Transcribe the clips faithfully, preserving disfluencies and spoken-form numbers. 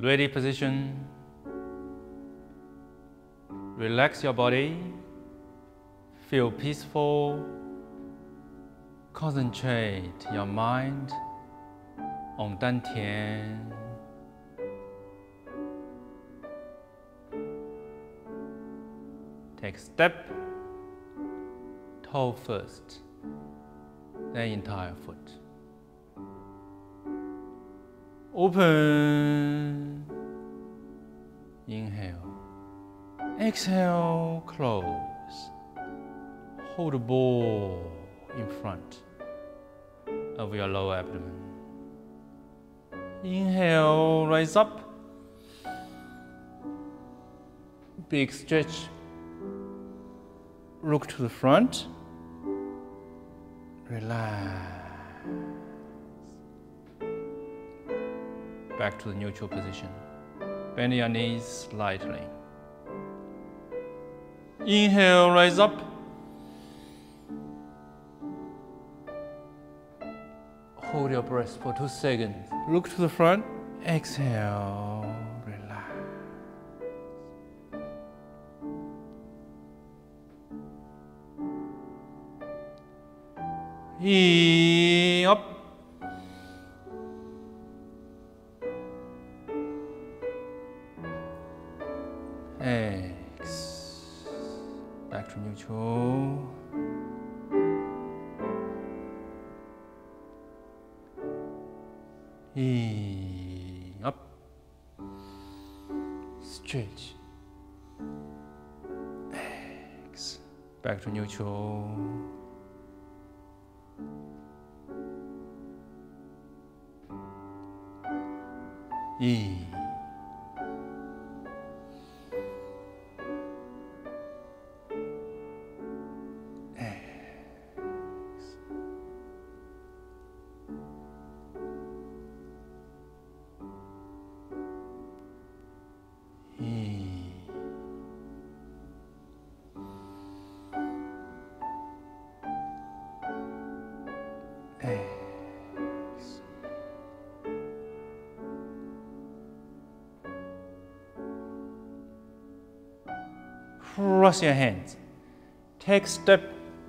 Ready position. Relax your body. Feel peaceful. Concentrate your mind on Dantian. Take step, toe first, then entire foot. Open, inhale, exhale, close. Hold the ball in front of your lower abdomen. Inhale, rise up. Big stretch. Look to the front. Relax. Back to the neutral position. Bend your knees slightly. Inhale, rise up. Hold your breath for two seconds. Look to the front. Exhale, relax. In, up. X. Back to neutral. In, up. Stretch. X. Back to neutral. E. X. E. X. Cross your hands. Take step.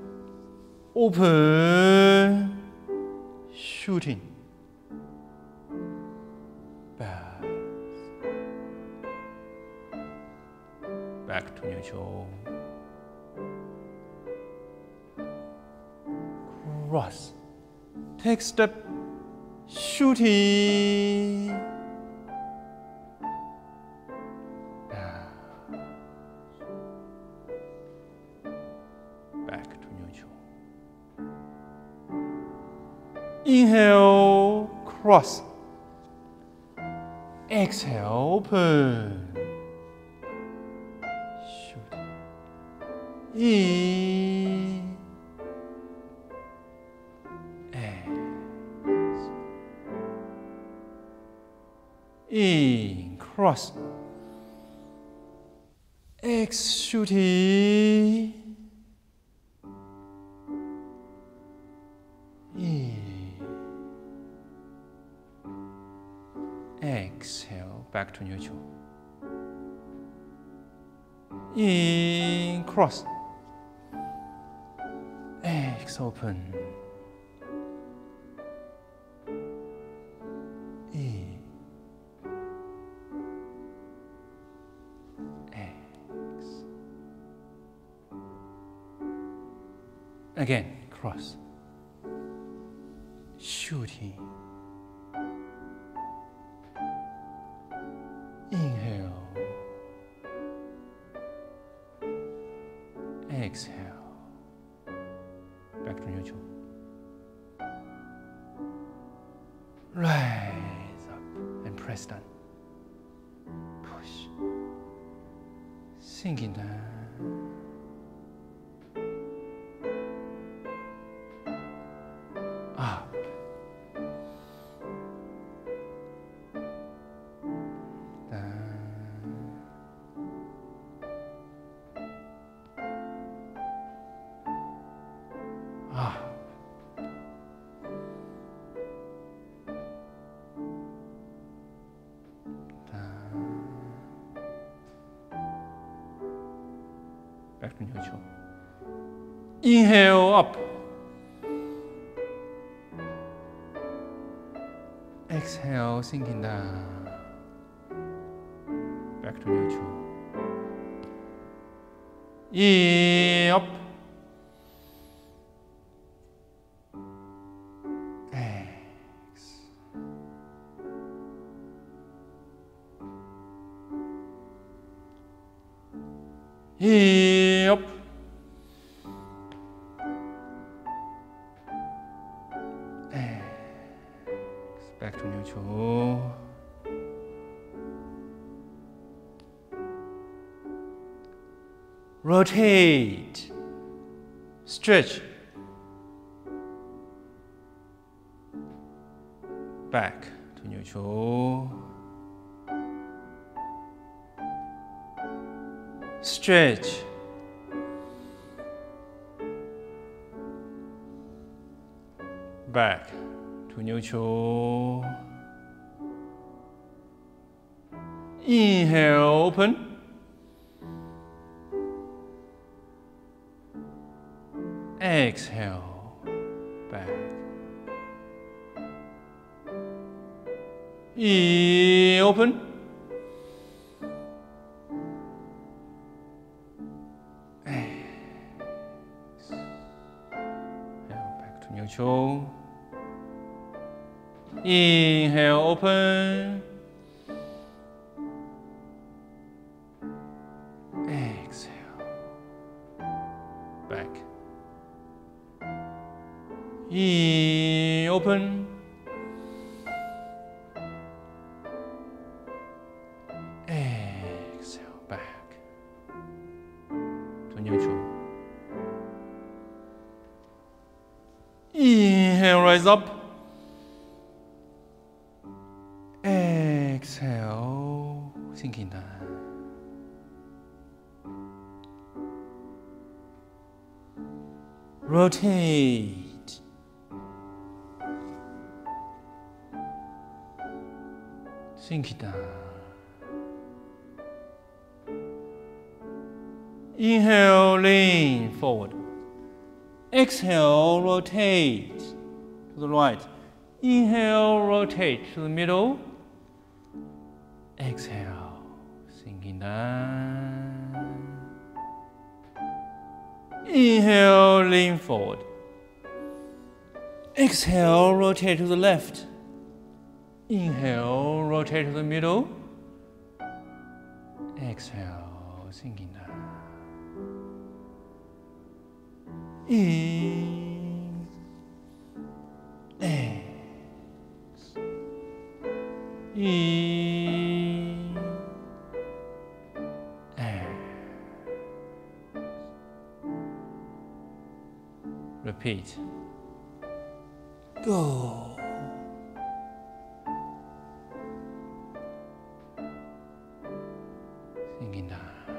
Open. Shooting. Back. Back to neutral. Cross. Take step. Shooting. Inhale, cross. Exhale, open. Shoot. In. X. In, cross. X, shooting. In. Exhale, back to neutral. In, cross. X, open. In. X. Again, cross. Shooting. Inhale. Exhale. Back to neutral. Rise up and press down. Push. Sinking down. Up. Down. back to neutral. Inhale up. Exhale, sinking down. Back to neutral. In, up. X. In, up. Back to neutral. Rotate. Stretch. Back to neutral. Stretch. Back to neutral. Inhale, open. Exhale, back. In, open. Exhale, back to neutral. Inhale, open. Exhale, back. In, open. Exhale, back to neutral. Inhale, rise up. Exhale, sinking down. Rotate. Sink it down. Inhale, lean forward. Exhale, rotate to the right. Inhale, rotate to the middle. Exhale, sinking down. Inhale, lean forward. Exhale, rotate to the left. Inhale, rotate to the middle. Exhale, sinking down. In, X, in, X. Repeat. Go. Sinking down.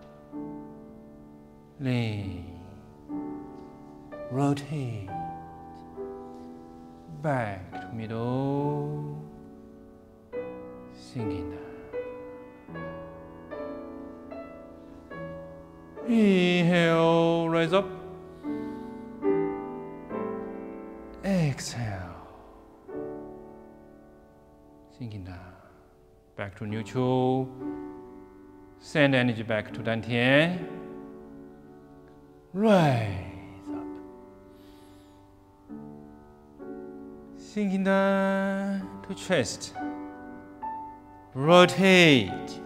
Lean. Rotate. Back to middle. Sinking down. Inhale, rise up. Exhale. Sinking down. Back to neutral. Send energy back to Dantian. Rise up. Sinking down to chest. Rotate.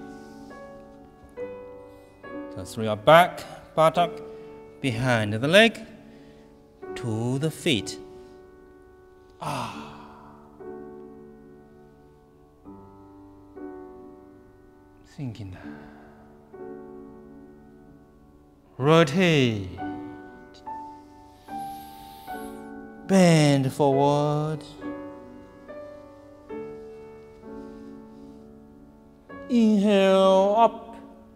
Just through your back, buttock, behind the leg, to the feet. Ah. Sinking down. Rotate. Bend forward. Inhale up.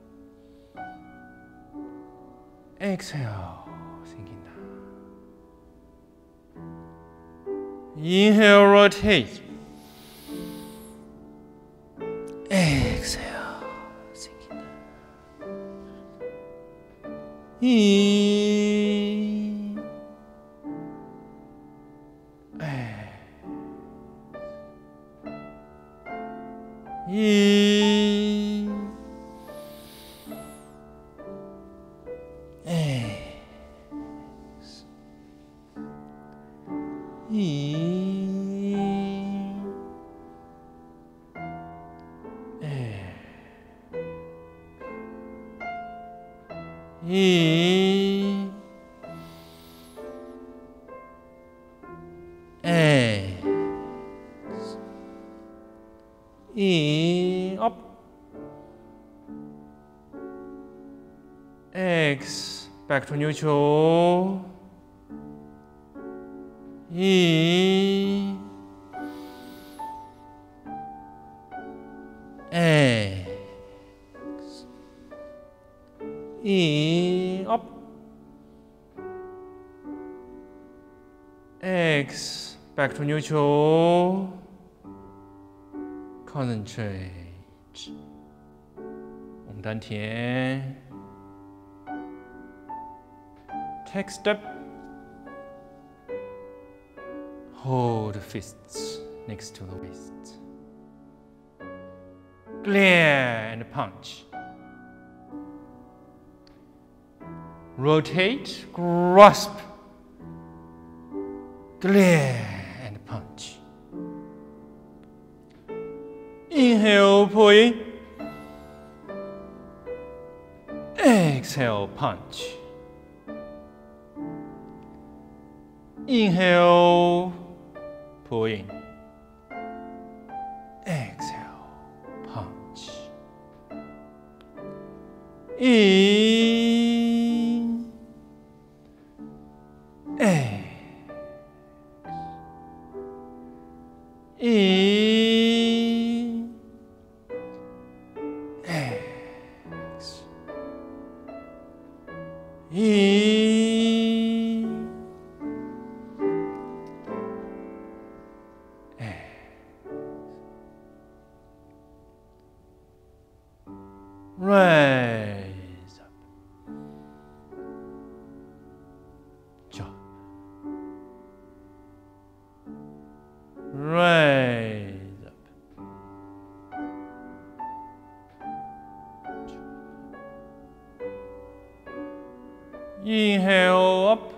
Exhale, sinking down. Inhale, rotate. Exhale, sinking down. in, in, in, X, in, up, X, back to neutral, in, X, in, up, X, back to neutral, concentrate. 我们丹田 take step, hold fists next to the waist, glare and punch, rotate, grasp, glare and punch. Inhale, pull in. Exhale, punch. Inhale, pull in. Exhale, punch. In, X, in, X, in, X. Raise up, drop, raise up, drop. Inhale up,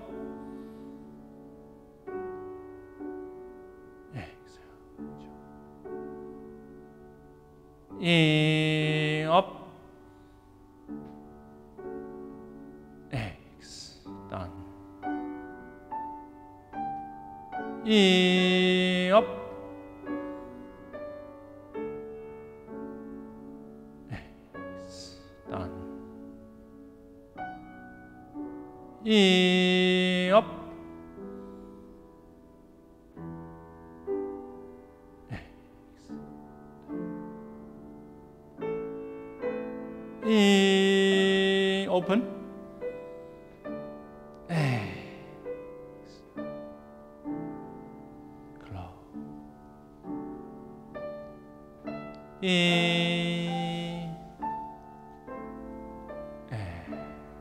exhale, drop. In, up, X, done. In, up, X, done. In, up, X, in, open, X, close, in, X,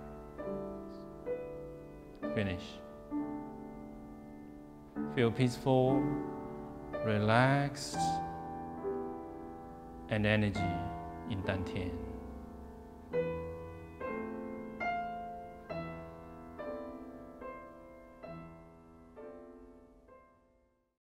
finish. Feel peaceful, relaxed, and energy in Dantian.